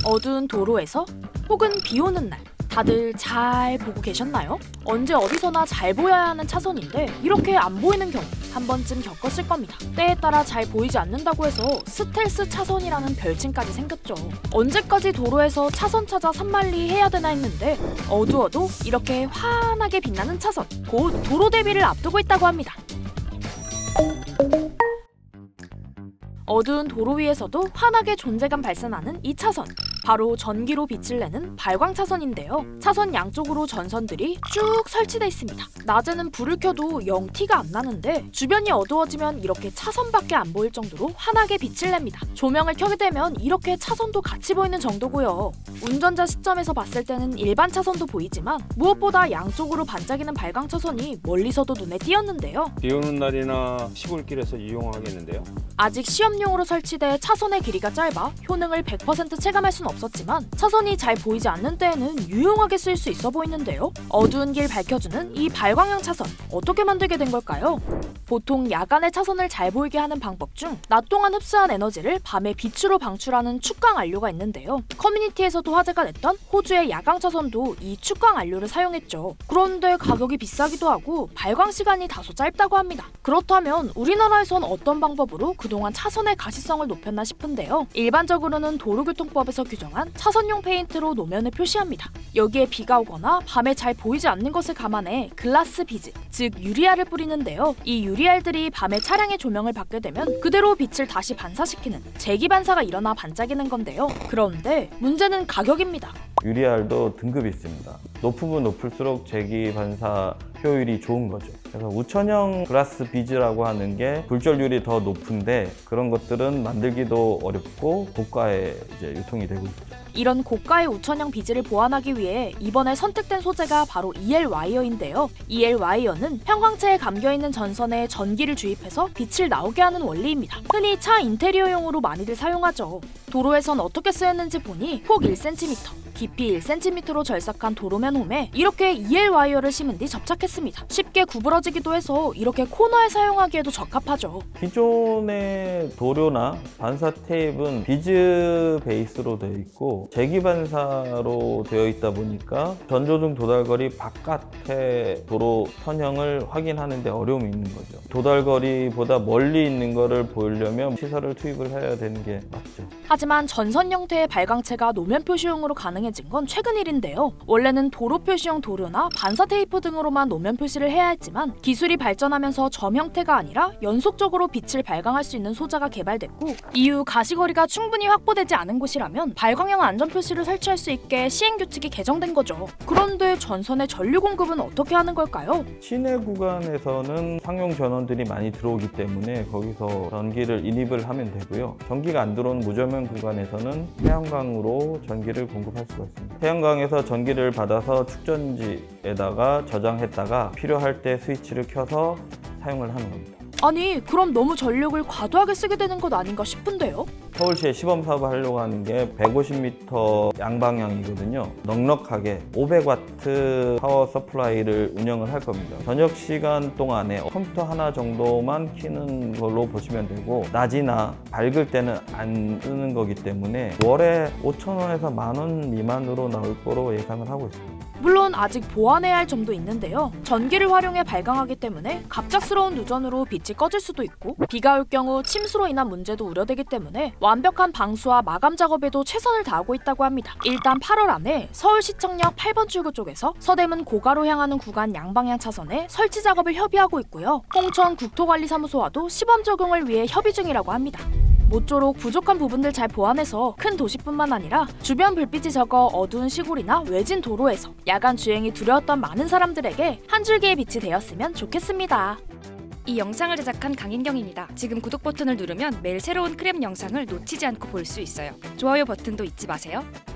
어두운 도로에서 혹은 비 오는 날, 다들 잘 보고 계셨나요? 언제 어디서나 잘 보여야 하는 차선인데 이렇게 안 보이는 경우 한 번쯤 겪었을 겁니다. 때에 따라 잘 보이지 않는다고 해서 스텔스 차선이라는 별칭까지 생겼죠. 언제까지 도로에서 차선 찾아 산만리 해야 되나 했는데 어두워도 이렇게 환하게 빛나는 차선, 곧 도로 대비를 앞두고 있다고 합니다. 어두운 도로 위에서도 환하게 존재감 발산하는 이 차선, 바로 전기로 빛을 내는 발광차선인데요. 차선 양쪽으로 전선들이 쭉 설치돼 있습니다. 낮에는 불을 켜도 영 티가 안 나는데 주변이 어두워지면 이렇게 차선밖에 안 보일 정도로 환하게 빛을 냅니다. 조명을 켜게 되면 이렇게 차선도 같이 보이는 정도고요. 운전자 시점에서 봤을 때는 일반 차선도 보이지만 무엇보다 양쪽으로 반짝이는 발광차선이 멀리서도 눈에 띄었는데요. 비 오는 날이나 시골길에서 이용하겠는데요. 아직 시험용으로 설치돼 차선의 길이가 짧아 효능을 100% 체감할 순 없었지만 차선이 잘 보이지 않는 때에는 유용하게 쓸 수 있어 보이는데요. 어두운 길 밝혀주는 이 발광형 차선, 어떻게 만들게 된 걸까요? 보통 야간에 차선을 잘 보이게 하는 방법 중 낮 동안 흡수한 에너지를 밤에 빛으로 방출하는 축광 안료가 있는데요. 커뮤니티에서도 화제가 됐던 호주의 야광 차선도 이 축광 안료를 사용했죠. 그런데 가격이 비싸기도 하고 발광 시간이 다소 짧다고 합니다. 그렇다면 우리나라에선 어떤 방법으로 그동안 차선의 가시성을 높였나 싶은데요. 일반적으로는 도로교통법에서 규정한 차선용 페인트로 노면을 표시합니다. 여기에 비가 오거나 밤에 잘 보이지 않는 것을 감안해 글라스 비즈, 즉 유리알을 뿌리는데요. 이 유리알들이 밤에 차량의 조명을 받게 되면 그대로 빛을 다시 반사시키는 재기반사가 일어나 반짝이는 건데요. 그런데 문제는 가격입니다. 유리알도 등급이 있습니다. 높으면 높을수록 재기 반사 효율이 좋은 거죠. 그래서 우천형 글라스 비즈라고 하는 게 굴절률이 더 높은데 그런 것들은 만들기도 어렵고 고가에 이제 유통이 되고 있죠. 이런 고가의 우천형 비즈를 보완하기 위해 이번에 선택된 소재가 바로 EL 와이어인데요. EL 와이어는 형광체에 감겨있는 전선에 전기를 주입해서 빛을 나오게 하는 원리입니다. 흔히 차 인테리어용으로 많이들 사용하죠. 도로에선 어떻게 쓰였는지 보니 폭 1cm, 깊이 1cm로 절삭한 도로면 홈에 이렇게 EL 와이어를 심은 뒤 접착했습니다. 쉽게 구부러지기도 해서 이렇게 코너에 사용하기에도 적합하죠. 기존의 도료나 반사 테이프는 비즈 베이스로 되어 있고 재기반사로 되어 있다 보니까 전조등 도달거리 바깥의 도로 선형을 확인하는 데 어려움이 있는 거죠. 도달거리보다 멀리 있는 거를 보이려면 시설을 투입을 해야 되는 게 맞죠. 하지만 전선 형태의 발광체가 노면 표시용으로 가능해진 건 최근 일인데요. 원래는 도로 표시용 도료나 반사 테이프 등으로만 노면 표시를 해야 했지만 기술이 발전하면서 점 형태가 아니라 연속적으로 빛을 발광할 수 있는 소재가 개발됐고 이후 가시거리가 충분히 확보되지 않은 곳이라면 발광형 안전 표시를 설치할 수 있게 시행규칙이 개정된 거죠. 그런데 전선의 전류 공급은 어떻게 하는 걸까요? 시내 구간에서는 상용 전원들이 많이 들어오기 때문에 거기서 전기를 인입을 하면 되고요. 전기가 안 들어오는 무저명 구간에서는 태양광으로 전기를 공급할 수가 있습니다. 태양광에서 전기를 받아서 축전지에다가 저장했다가 필요할 때 스위치를 켜서 사용을 하는 겁니다. 아니, 그럼 너무 전력을 과도하게 쓰게 되는 것 아닌가 싶은데요? 서울시에 시범 사업을 하려고 하는 게 150m 양방향이거든요. 넉넉하게 500W 파워 서플라이를 운영을 할 겁니다. 저녁 시간 동안에 컴퓨터 하나 정도만 켜는 걸로 보시면 되고 낮이나 밝을 때는 안 쓰는 거기 때문에 월에 5,000원에서 10,000원 미만으로 나올 거로 예상을 하고 있습니다. 물론 아직 보완해야 할 점도 있는데요. 전기를 활용해 발광하기 때문에 갑작스러운 누전으로 빛이 꺼질 수도 있고 비가 올 경우 침수로 인한 문제도 우려되기 때문에 완벽한 방수와 마감 작업에도 최선을 다하고 있다고 합니다. 일단 8월 안에 서울시청역 8번 출구 쪽에서 서대문 고가로 향하는 구간 양방향 차선에 설치 작업을 협의하고 있고요. 홍천 국토관리사무소와도 시범 적용을 위해 협의 중이라고 합니다. 모쪼록 부족한 부분들 잘 보완해서 큰 도시뿐만 아니라 주변 불빛이 적어 어두운 시골이나 외진 도로에서 야간 주행이 두려웠던 많은 사람들에게 한 줄기의 빛이 되었으면 좋겠습니다. 이 영상을 제작한 강인경입니다. 지금 구독 버튼을 누르면 매일 새로운 크랩 영상을 놓치지 않고 볼 수 있어요. 좋아요 버튼도 잊지 마세요.